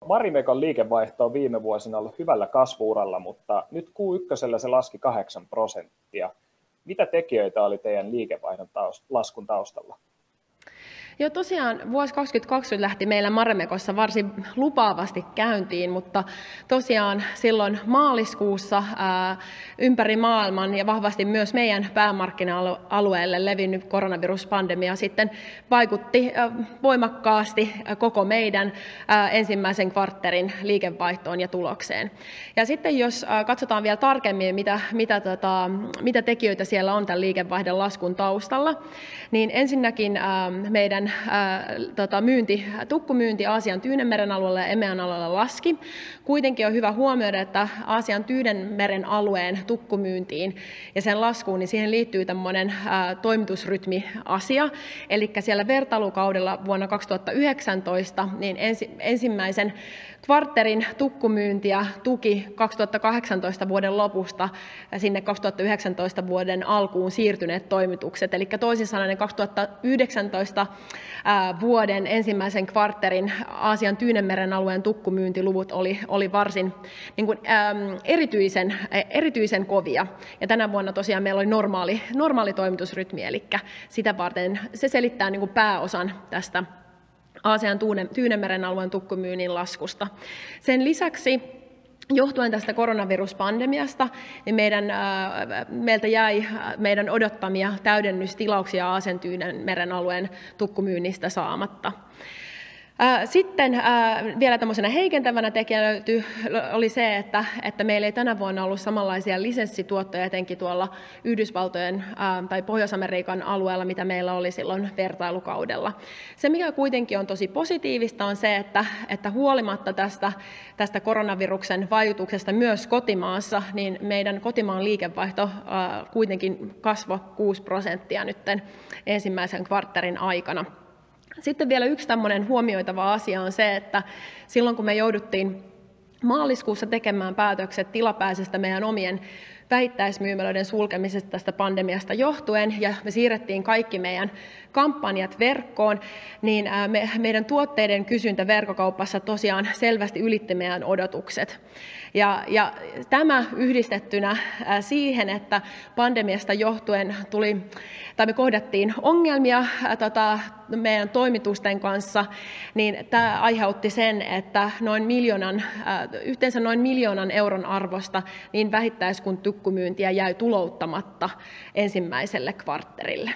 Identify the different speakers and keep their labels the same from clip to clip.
Speaker 1: Marimekon liikevaihto on viime vuosina ollut hyvällä kasvu-uralla, mutta nyt Q1 se laski 8%. Mitä tekijöitä oli teidän liikevaihdon laskun taustalla?
Speaker 2: Joo, tosiaan vuosi 2020 lähti meillä Marimekossa varsin lupaavasti käyntiin, mutta tosiaan silloin maaliskuussa ympäri maailman ja vahvasti myös meidän päämarkkina-alueelle levinnyt koronaviruspandemia sitten vaikutti voimakkaasti koko meidän ensimmäisen kvartterin liikevaihtoon ja tulokseen. Ja sitten jos katsotaan vielä tarkemmin, mitä tekijöitä siellä on tämän liikevaihdon laskun taustalla, niin ensinnäkin meidän tukkumyynti Aasian Tyynenmeren alueella ja EMEAn alueella laski. Kuitenkin on hyvä huomioida, että Aasian Tyynenmeren alueen tukkumyyntiin ja sen laskuun, niin siihen liittyy tämmöinen toimitusrytmi-asia. Eli siellä vertailukaudella vuonna 2019 niin ensimmäisen kvartterin tukkumyyntiä tuki 2018 vuoden lopusta sinne 2019 vuoden alkuun siirtyneet toimitukset. Eli toisin sanoen 2019 vuoden ensimmäisen kvartterin Aasian Tyynenmeren alueen tukkumyyntiluvut oli varsin niin kuin, erityisen kovia. Ja tänä vuonna tosiaan meillä oli normaali toimitusrytmi, eli sitä varten se selittää niin kuin pääosan tästä Aasian Tyynenmeren alueen tukkumyynnin laskusta. Sen lisäksi johtuen tästä koronaviruspandemiasta, niin meiltä jäi meidän odottamia täydennystilauksia Aasian Tyynenmeren alueen tukkumyynnistä saamatta. Sitten vielä tämmöisenä heikentävänä tekijänä oli se, että meillä ei tänä vuonna ollut samanlaisia lisenssituottoja etenkin tuolla Yhdysvaltojen tai Pohjois-Amerikan alueella, mitä meillä oli silloin vertailukaudella. Se, mikä kuitenkin on tosi positiivista, on se, että huolimatta tästä koronaviruksen vaikutuksesta myös kotimaassa, niin meidän kotimaan liikevaihto kuitenkin kasvoi 6% nyt ensimmäisen kvartterin aikana. Sitten vielä yksi tämmöinen huomioitava asia on se, että silloin kun me jouduttiin maaliskuussa tekemään päätökset tilapäisestä meidän omien vähittäismyymälöiden sulkemisesta tästä pandemiasta johtuen, ja me siirrettiin kaikki meidän kampanjat verkkoon, niin meidän tuotteiden kysyntä verkkokaupassa tosiaan selvästi ylitti meidän odotukset. Ja tämä yhdistettynä siihen, että pandemiasta johtuen me kohdattiin ongelmia meidän toimitusten kanssa, niin tämä aiheutti sen, että yhteensä noin 1 miljoonan euron arvosta niin vähittäis- kuin tukkumyyntiä jäi tulouttamatta ensimmäiselle kvartterille.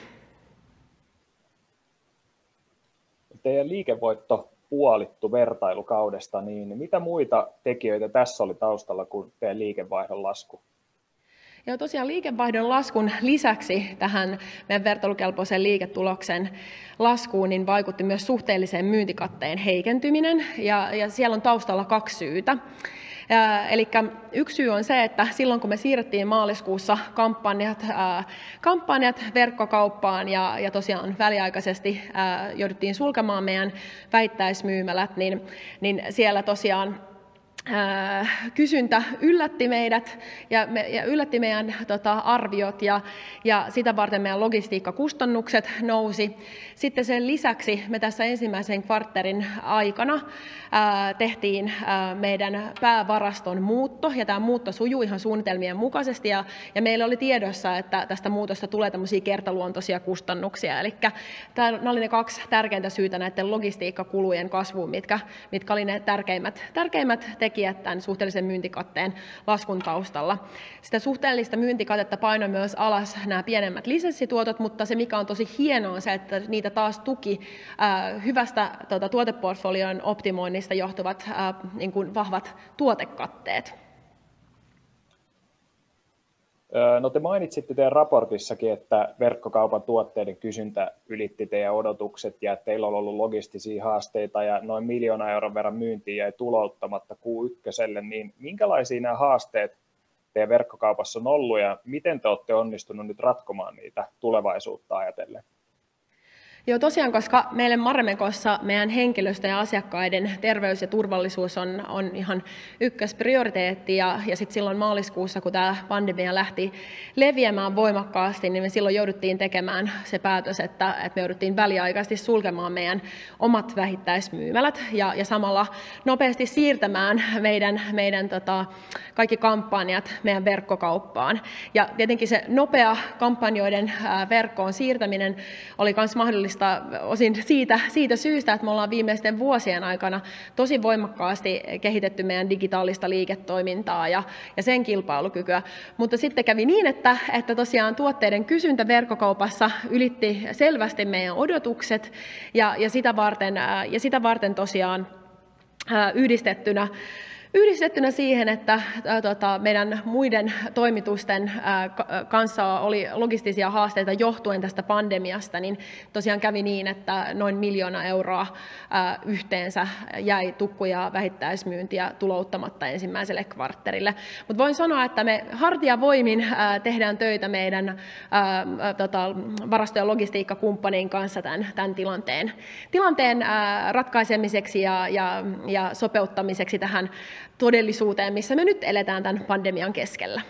Speaker 1: Teidän liikevoitto puolittu vertailukaudesta, niin mitä muita tekijöitä tässä oli taustalla kuin teidän liikevaihdon lasku?
Speaker 2: Ja tosiaan liikevaihdon laskun lisäksi tähän meidän vertailukelpoisen liiketuloksen laskuun niin vaikutti myös suhteellisen myyntikatteen heikentyminen, ja siellä on taustalla 2 syytä. Eli yksi syy on se, että silloin kun me siirrettiin maaliskuussa kampanjat verkkokauppaan ja tosiaan väliaikaisesti jouduttiin sulkemaan meidän vähittäismyymälät, niin siellä tosiaan kysyntä yllätti meidät ja yllätti meidän arviot ja sitä varten meidän logistiikkakustannukset nousi. Sitten sen lisäksi me tässä ensimmäisen kvartterin aikana tehtiin meidän päävaraston muutto, ja tämä muutto sujui ihan suunnitelmien mukaisesti, ja meillä oli tiedossa, että tästä muutosta tulee tämmöisiä kertaluontoisia kustannuksia. Eli nämä oli ne 2 tärkeintä syytä näiden logistiikkakulujen kasvuun, mitkä oli ne tärkeimmät tekijät tämän suhteellisen myyntikatteen laskun taustalla. Sitä suhteellista myyntikatetta painoi myös alas nämä pienemmät lisenssituotot, mutta se mikä on tosi hienoa on se, että niitä taas tuki hyvästä tuoteportfolion optimoinnista johtuvat niin kuin vahvat tuotekatteet.
Speaker 1: No te mainitsitte teidän raportissakin, että verkkokaupan tuotteiden kysyntä ylitti teidän odotukset ja että teillä on ollut logistisia haasteita ja noin 1 miljoona euron verran myyntiä jäi tulouttamatta Q1, niin minkälaisia nämä haasteet teidän verkkokaupassa on ollut ja miten te olette onnistunut nyt ratkomaan niitä tulevaisuutta ajatellen?
Speaker 2: Joo, tosiaan, koska meille Marimekkossa meidän henkilöstö ja asiakkaiden terveys ja turvallisuus on ihan ykkösprioriteetti, ja sitten silloin maaliskuussa, kun tämä pandemia lähti leviämään voimakkaasti, niin me silloin jouduttiin tekemään se päätös, että me jouduttiin väliaikaisesti sulkemaan meidän omat vähittäismyymälät ja samalla nopeasti siirtämään meidän kaikki kampanjat meidän verkkokauppaan. Ja tietenkin se nopea kampanjoiden verkkoon siirtäminen oli myös mahdollista osin siitä syystä, että me ollaan viimeisten vuosien aikana tosi voimakkaasti kehitetty meidän digitaalista liiketoimintaa ja sen kilpailukykyä. Mutta sitten kävi niin, että tosiaan tuotteiden kysyntä verkkokaupassa ylitti selvästi meidän odotukset ja sitä varten tosiaan yhdistettynä siihen, että meidän muiden toimitusten kanssa oli logistisia haasteita johtuen tästä pandemiasta, niin tosiaan kävi niin, että noin 1 miljoonaa euroa yhteensä jäi tukku- ja vähittäismyyntiä tulouttamatta ensimmäiselle kvartterille. Mutta voin sanoa, että me hartiavoimin tehdään töitä meidän varasto- ja logistiikkakumppanin kanssa tämän tilanteen ratkaisemiseksi ja sopeuttamiseksi tähän todellisuuteen, missä me nyt eletään tämän pandemian keskellä.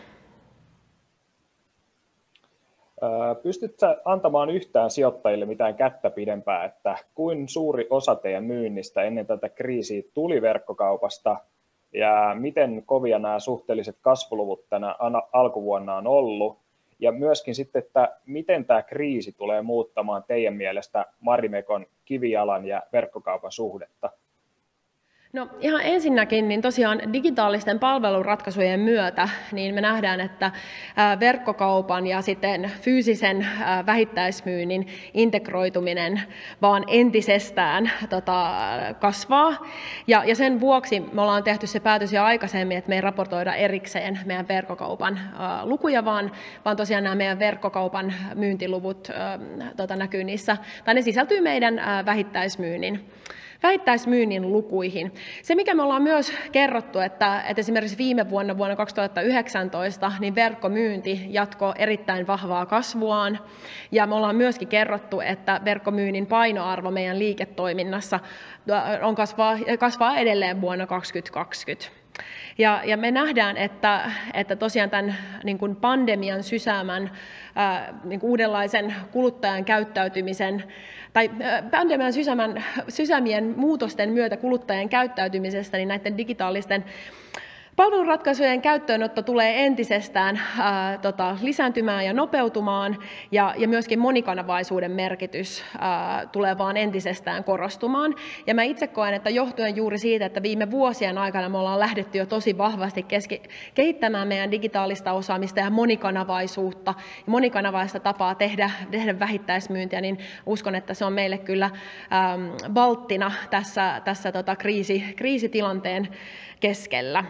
Speaker 1: Pystytkö antamaan yhtään sijoittajille mitään kättä pidempää, että kuin suuri osa teidän myynnistä ennen tätä kriisiä tuli verkkokaupasta ja miten kovia nämä suhteelliset kasvuluvut tänä alkuvuonna on ollut, ja myöskin sitten, että miten tämä kriisi tulee muuttamaan teidän mielestä Marimekon kivijalan ja verkkokaupan suhdetta?
Speaker 2: No ihan ensinnäkin, niin tosiaan digitaalisten palveluratkaisujen myötä niin me nähdään, että verkkokaupan ja sitten fyysisen vähittäismyynnin integroituminen vaan entisestään kasvaa. Ja sen vuoksi me ollaan tehty se päätös jo aikaisemmin, että me ei raportoida erikseen meidän verkkokaupan lukuja, vaan tosiaan nämä meidän verkkokaupan myyntiluvut näkyy niissä, tai ne sisältyy meidän vähittäismyynnin lukuihin. Se, mikä me ollaan myös kerrottu, että esimerkiksi viime vuonna 2019, niin verkkomyynti jatkoi erittäin vahvaa kasvuaan, ja me ollaan myöskin kerrottu, että verkkomyynnin painoarvo meidän liiketoiminnassa kasvaa edelleen vuonna 2020. Ja me nähdään, että tosiaan tämän niin kuin pandemian sysäämän niin kuin uudenlaisen kuluttajan käyttäytymisen tai pandemian sysäämien muutosten myötä kuluttajien käyttäytymisestä, niin näiden digitaalisten palveluratkaisujen käyttöönotto tulee entisestään lisääntymään ja nopeutumaan, ja myöskin monikanavaisuuden merkitys tulee vaan entisestään korostumaan. Ja mä itse koen, että johtuen juuri siitä, että viime vuosien aikana me ollaan lähdetty jo tosi vahvasti kehittämään meidän digitaalista osaamista ja monikanavaisuutta, ja monikanavaista tapaa tehdä vähittäismyyntiä, niin uskon, että se on meille kyllä valttina tässä kriisitilanteen keskellä.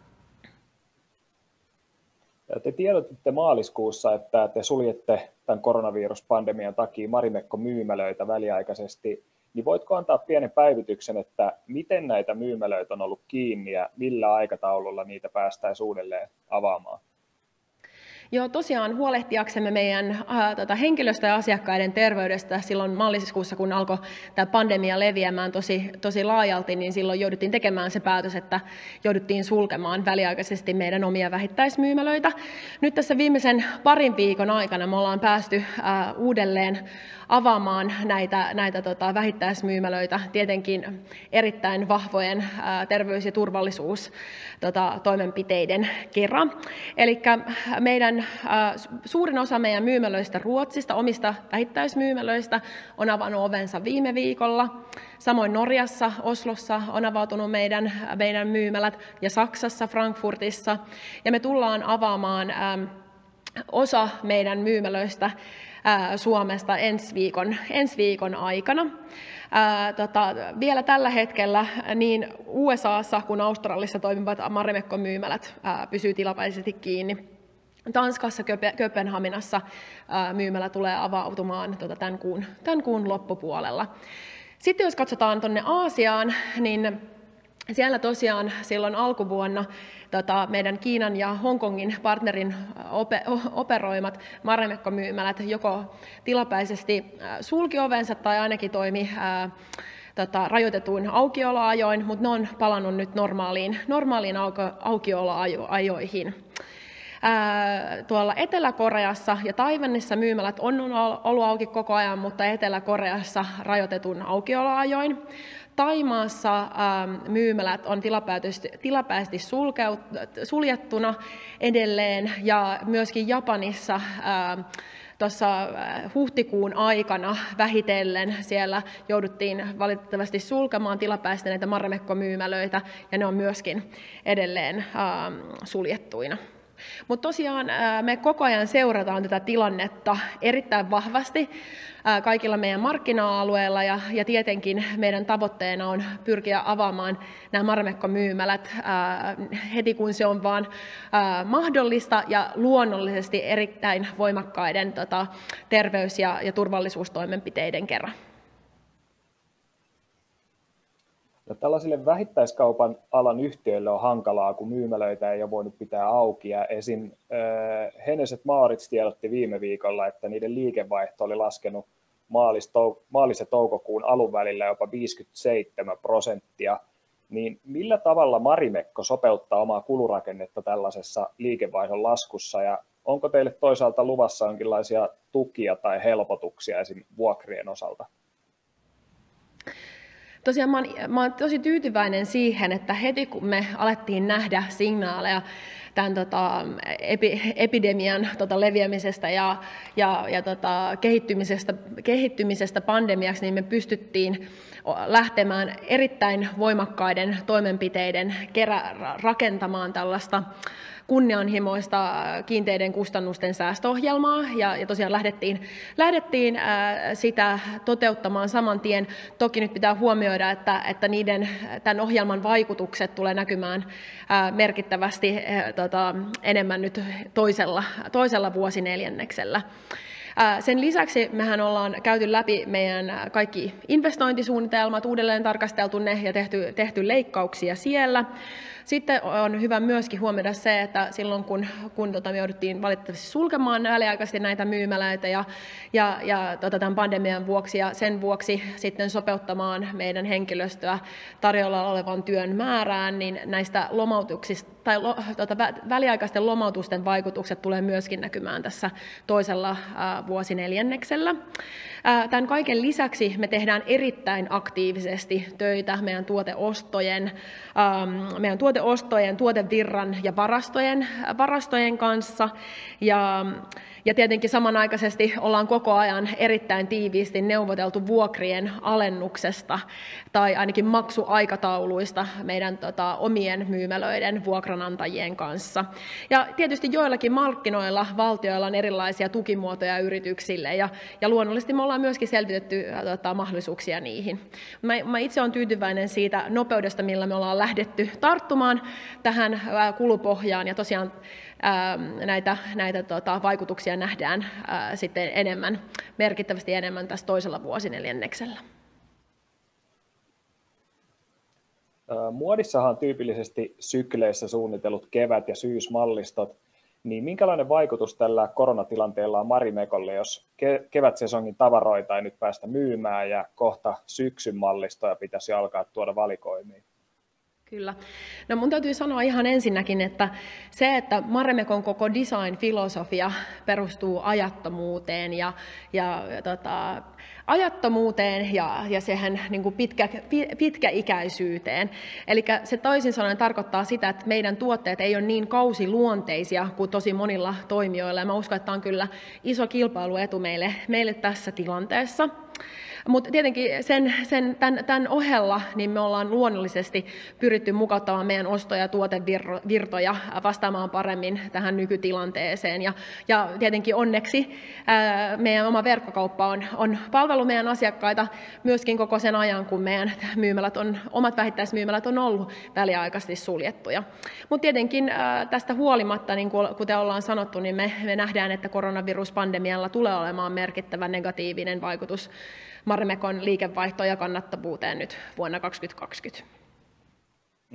Speaker 1: Te tiedotitte maaliskuussa, että te suljette tämän koronaviruspandemian takia Marimekko-myymälöitä väliaikaisesti. Niin voitko antaa pienen päivityksen, että miten näitä myymälöitä on ollut kiinni ja millä aikataululla niitä päästäisiin uudelleen avaamaan?
Speaker 2: Joo, tosiaan huolehtiaksemme meidän henkilöstö- ja asiakkaiden terveydestä silloin maaliskuussa, kun alkoi tämä pandemia leviämään tosi laajalti, niin silloin jouduttiin tekemään se päätös, että jouduttiin sulkemaan väliaikaisesti meidän omia vähittäismyymälöitä. Nyt tässä viimeisen parin viikon aikana me ollaan päästy uudelleen avaamaan näitä vähittäismyymälöitä tietenkin erittäin vahvojen terveys- ja turvallisuustoimenpiteiden kerran. Eli suurin osa meidän myymälöistä Ruotsista, omista vähittäismyymälöistä, on avannut ovensa viime viikolla. Samoin Norjassa, Oslossa on avautunut meidän myymälät, ja Saksassa, Frankfurtissa. Ja me tullaan avaamaan osa meidän myymälöistä Suomesta ensi viikon aikana. Vielä tällä hetkellä niin USAssa kuin Australiassa toimivat Marimekko-myymälät pysyy tilapäisesti kiinni. Tanskassa, Kööpenhaminassa myymälä tulee avautumaan tämän kuun loppupuolella. Sitten jos katsotaan tuonne Aasiaan, niin Siellä tosiaan silloin alkuvuonna meidän Kiinan ja Hongkongin partnerin operoimat Marimekko-myymälät joko tilapäisesti sulki ovensa tai ainakin toimi rajoitetuin aukioloajoin, mutta ne on palannut nyt normaaliin aukioloajoihin. Tuolla Etelä-Koreassa ja Taiwanissa myymälät on ollut auki koko ajan, mutta Etelä-Koreassa rajoitetun aukioloajoin. Thaimaassa myymälät on tilapäisesti suljettuna edelleen, ja myöskin Japanissa tuossa huhtikuun aikana vähitellen siellä jouduttiin valitettavasti sulkemaan tilapäisesti näitä Marimekko-myymälöitä, ja ne on myöskin edelleen suljettuina. Mutta tosiaan me koko ajan seurataan tätä tilannetta erittäin vahvasti kaikilla meidän markkina-alueilla, ja tietenkin meidän tavoitteena on pyrkiä avaamaan nämä Marimekko-myymälät heti kun se on vaan mahdollista, ja luonnollisesti erittäin voimakkaiden terveys- ja turvallisuustoimenpiteiden kerran.
Speaker 1: No, tällaisille vähittäiskaupan alan yhtiöille on hankalaa, kun myymälöitä ei ole voinut pitää auki. Ja esim. Hennes & Mauritz tiedotti viime viikolla, että niiden liikevaihto oli laskenut maalis- ja toukokuun alun välillä jopa 57%. Niin millä tavalla Marimekko sopeuttaa omaa kulurakennetta tällaisessa liikevaihdon laskussa? Ja onko teille toisaalta luvassa jonkinlaisia tukia tai helpotuksia esim. Vuokrien osalta?
Speaker 2: Tosiaan mä oon tosi tyytyväinen siihen, että heti kun me alettiin nähdä signaaleja tämän epidemian leviämisestä ja kehittymisestä pandemiaksi, niin me pystyttiin lähtemään erittäin voimakkaiden toimenpiteiden rakentamaan tällaista kunnianhimoista kiinteiden kustannusten säästöohjelmaa, ja tosiaan lähdettiin sitä toteuttamaan saman tien. Toki nyt pitää huomioida, että tämän ohjelman vaikutukset tulee näkymään merkittävästi enemmän nyt toisella vuosineljänneksellä. Sen lisäksi mehän ollaan käyty läpi meidän kaikki investointisuunnitelmat, uudelleen tarkasteltu ne ja tehty leikkauksia siellä. Sitten on hyvä myöskin huomioida se, että silloin kun me jouduttiin valitettavasti sulkemaan väliaikaisesti näitä myymälöitä ja tämän pandemian vuoksi ja sen vuoksi sitten sopeuttamaan meidän henkilöstöä tarjolla olevan työn määrään, niin näistä lomautuksista tai väliaikaisten lomautusten vaikutukset tulee myöskin näkymään tässä toisella vuosineljänneksellä. Tämän kaiken lisäksi me tehdään erittäin aktiivisesti töitä meidän tuoteostojen, tuotevirran ja varastojen kanssa. Ja tietenkin samanaikaisesti ollaan koko ajan erittäin tiiviisti neuvoteltu vuokrien alennuksesta tai ainakin maksuaikatauluista meidän omien myymälöiden vuokranantajien kanssa. Ja tietysti joillakin markkinoilla valtioilla on erilaisia tukimuotoja yrityksille, ja luonnollisesti me ollaan myöskin selvitetty mahdollisuuksia niihin. Mä itse olen tyytyväinen siitä nopeudesta, millä me ollaan lähdetty tarttumaan tähän kulupohjaan, ja tosiaan näitä vaikutuksia nähdään sitten merkittävästi enemmän tässä toisella vuosineljänneksellä.
Speaker 1: Muodissahan on tyypillisesti sykleissä suunnitellut kevät- ja syysmallistot, niin minkälainen vaikutus tällä koronatilanteella on Marimekolle, jos kevätsesongin tavaroita ei nyt päästä myymään ja kohta syksyn mallistoja pitäisi alkaa tuoda valikoimiin?
Speaker 2: Kyllä. No mun täytyy sanoa ihan ensinnäkin, että se, että Marimekon koko design-filosofia perustuu ajattomuuteen ja siihen niin kuin pitkäikäisyyteen. Eli se toisin sanoen tarkoittaa sitä, että meidän tuotteet ei ole niin kausiluonteisia kuin tosi monilla toimijoilla. Ja mä uskon, että tämä on kyllä iso kilpailuetu meille tässä tilanteessa. Mutta tietenkin tämän ohella niin me ollaan luonnollisesti pyritty mukauttamaan meidän osto- ja tuotevirtoja vastaamaan paremmin tähän nykytilanteeseen. Ja tietenkin onneksi meidän oma verkkokauppa on palvellut meidän asiakkaita myöskin koko sen ajan, kun meidän omat vähittäismyymälät on ollut väliaikaisesti suljettuja. Mutta tietenkin tästä huolimatta, niin kuten ollaan sanottu, niin me nähdään, että koronaviruspandemialla tulee olemaan merkittävä negatiivinen vaikutus Marimekon liikevaihtoon ja kannattavuuteen nyt vuonna 2020.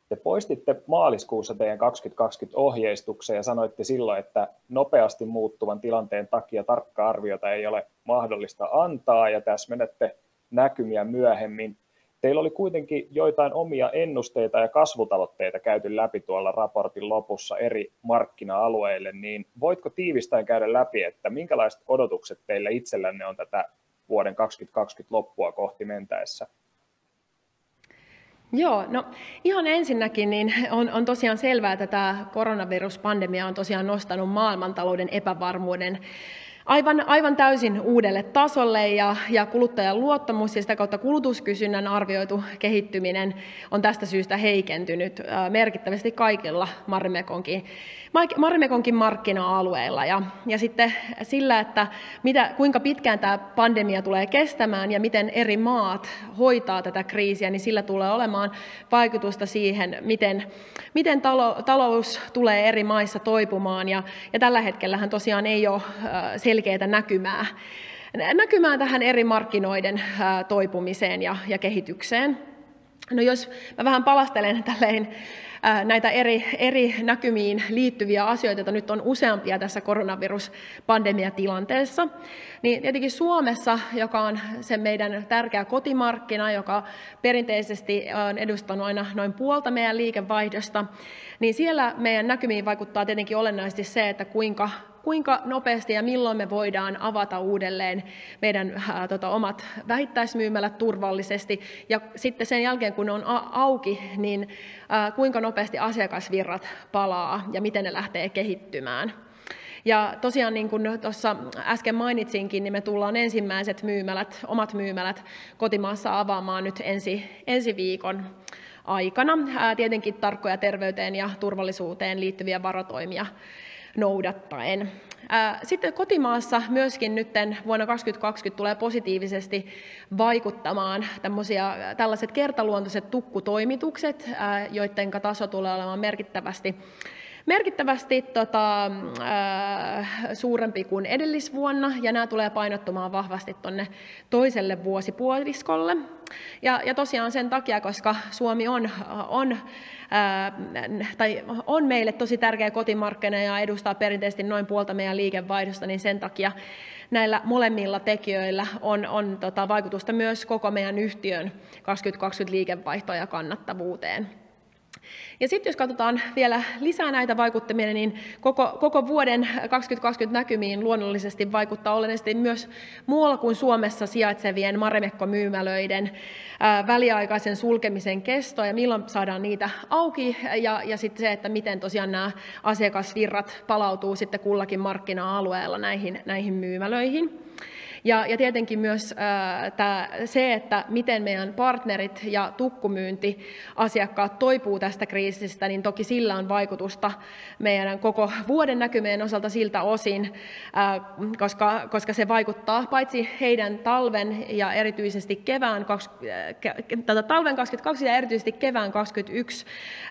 Speaker 1: Te poistitte maaliskuussa teidän 2020 ohjeistuksen ja sanoitte silloin, että nopeasti muuttuvan tilanteen takia tarkkaa arviota ei ole mahdollista antaa ja täsmennätte näkymiä myöhemmin. Teillä oli kuitenkin joitain omia ennusteita ja kasvutavoitteita käyty läpi tuolla raportin lopussa eri markkina-alueille, niin voitko tiivistäen käydä läpi, että minkälaiset odotukset teillä itsellänne on tätä vuoden 2020 loppua kohti mentäessä?
Speaker 2: Joo, no ihan ensinnäkin niin on tosiaan selvää, että tämä koronaviruspandemia on tosiaan nostanut maailmantalouden epävarmuuden aivan täysin uudelle tasolle ja kuluttajan luottamus ja sitä kautta kulutuskysynnän arvioitu kehittyminen on tästä syystä heikentynyt merkittävästi kaikilla Marimekonkin markkina-alueilla. Ja sitten sillä, että kuinka pitkään tämä pandemia tulee kestämään ja miten eri maat hoitaa tätä kriisiä, niin sillä tulee olemaan vaikutusta siihen, miten talous tulee eri maissa toipumaan. Ja tällä hetkellähän tosiaan ei ole selkeää näkymää tähän eri markkinoiden toipumiseen ja kehitykseen. No jos mä vähän palastelen näitä eri näkymiin liittyviä asioita, joita nyt on useampia tässä koronaviruspandemiatilanteessa, niin tietenkin Suomessa, joka on se meidän tärkeä kotimarkkina, joka perinteisesti on edustanut aina noin puolta meidän liikevaihdosta, niin siellä meidän näkymiin vaikuttaa tietenkin olennaisesti se, että kuinka nopeasti ja milloin me voidaan avata uudelleen meidän omat vähittäismyymälät turvallisesti. Ja sitten sen jälkeen, kun ne on auki, niin kuinka nopeasti asiakasvirrat palaa ja miten ne lähtee kehittymään. Ja tosiaan niin kuin tuossa äsken mainitsinkin, niin me tullaan ensimmäiset omat myymälät kotimaassa avaamaan nyt ensi viikon aikana. Tietenkin tarkkoja terveyteen ja turvallisuuteen liittyviä varotoimia noudattaen. Sitten kotimaassa myöskin nyt vuonna 2020 tulee positiivisesti vaikuttamaan tällaiset kertaluontoiset tukkutoimitukset, joiden taso tulee olemaan merkittävästi suurempi kuin edellisvuonna, ja nämä tulee painottumaan vahvasti tuonne toiselle vuosipuoliskolle. Ja tosiaan sen takia, koska Suomi on meille tosi tärkeä kotimarkkina ja edustaa perinteisesti noin puolta meidän liikevaihdosta, niin sen takia näillä molemmilla tekijöillä on vaikutusta myös koko meidän yhtiön 2020 liikevaihtoon ja kannattavuuteen. Ja sitten jos katsotaan vielä lisää näitä vaikuttimia, niin koko vuoden 2020 näkymiin luonnollisesti vaikuttaa olennaisesti myös muualla kuin Suomessa sijaitsevien Marimekko-myymälöiden väliaikaisen sulkemisen kesto ja milloin saadaan niitä auki ja sitten se, että miten tosiaan nämä asiakasvirrat palautuu sitten kullakin markkina-alueella näihin myymälöihin. Ja tietenkin myös se, että miten meidän partnerit ja tukkumyyntiasiakkaat toipuu tästä kriisistä, niin toki sillä on vaikutusta meidän koko vuoden näkymien osalta siltä osin, koska se vaikuttaa paitsi heidän talven ja erityisesti kevään 2022 ja erityisesti kevään 2021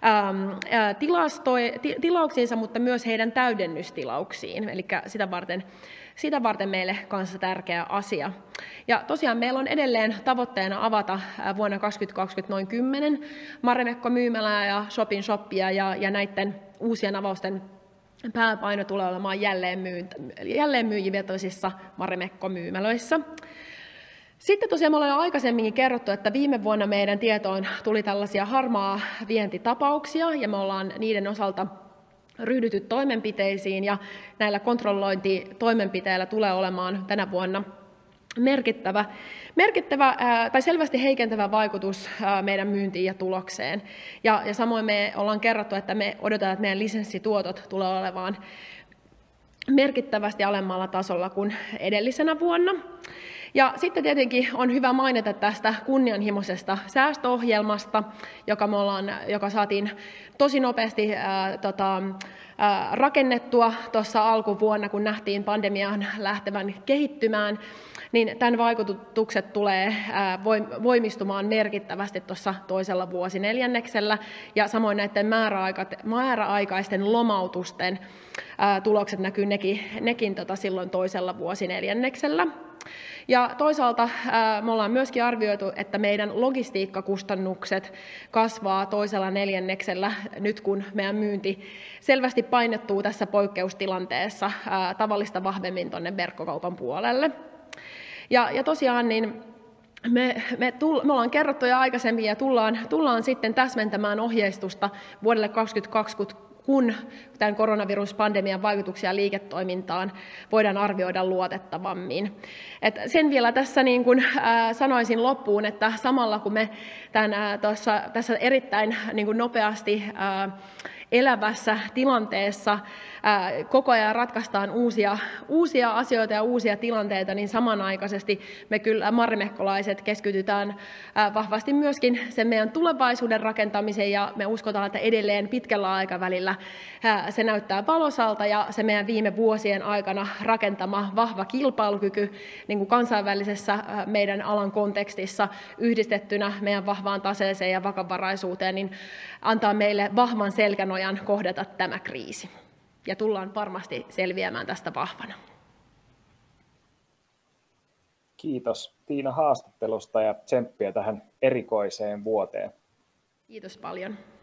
Speaker 2: tilauksiinsa, mutta myös heidän täydennystilauksiin, eli sitä varten meille kanssa tärkeä asia. Ja tosiaan meillä on edelleen tavoitteena avata vuonna 2020 noin 10 Marimekko-myymälää ja shop-in-shopia, ja näiden uusien avausten pääpaino tulee olemaan jälleenmyyjivetoisissa Marimekko-myymälöissä. Sitten tosiaan me ollaan jo aikaisemminkin kerrottu, että viime vuonna meidän tietoon tuli tällaisia harmaa vientitapauksia, ja me ollaan niiden osalta ryhdytty toimenpiteisiin, ja näillä kontrollointitoimenpiteillä tulee olemaan tänä vuonna merkittävä tai selvästi heikentävä vaikutus meidän myyntiin ja tulokseen. Ja samoin me ollaan kerrottu, että me odotetaan, että meidän lisenssituotot tulee olemaan merkittävästi alemmalla tasolla kuin edellisenä vuonna. Ja sitten tietenkin on hyvä mainita tästä kunnianhimoisesta säästöohjelmasta, joka saatiin tosi nopeasti rakennettua tuossa alkuvuonna, kun nähtiin pandemian lähtevän kehittymään, niin tämän vaikutukset tulee voimistumaan merkittävästi tuossa toisella vuosineljänneksellä, ja samoin näiden määräaikaisten lomautusten tulokset näkyy nekin silloin toisella vuosineljänneksellä. Ja toisaalta me ollaan myöskin arvioitu, että meidän logistiikkakustannukset kasvaa toisella neljänneksellä nyt kun meidän myynti selvästi painottuu tässä poikkeustilanteessa tavallista vahvemmin tuonne verkkokaupan puolelle. Ja tosiaan niin me ollaan kerrottu jo aikaisemmin ja tullaan sitten täsmentämään ohjeistusta vuodelle 2020, kun tämän koronaviruspandemian vaikutuksia liiketoimintaan voidaan arvioida luotettavammin. Et sen vielä tässä niin kuin, sanoisin loppuun, että samalla kun me tässä erittäin niin kuin nopeasti elävässä tilanteessa koko ajan ratkaistaan uusia asioita ja uusia tilanteita, niin samanaikaisesti me kyllä marimekkolaiset keskitytään vahvasti myöskin sen meidän tulevaisuuden rakentamiseen, ja me uskotaan, että edelleen pitkällä aikavälillä se näyttää valoisalta, ja se meidän viime vuosien aikana rakentama vahva kilpailukyky niin kuin kansainvälisessä meidän alan kontekstissa yhdistettynä meidän vahvaan taseeseen ja vakavaraisuuteen, niin antaa meille vahvan selkänojan kohdata tämä kriisi. Ja tullaan varmasti selviämään tästä vahvana.
Speaker 1: Kiitos Tiina haastattelusta ja tsemppiä tähän erikoiseen vuoteen.
Speaker 2: Kiitos paljon.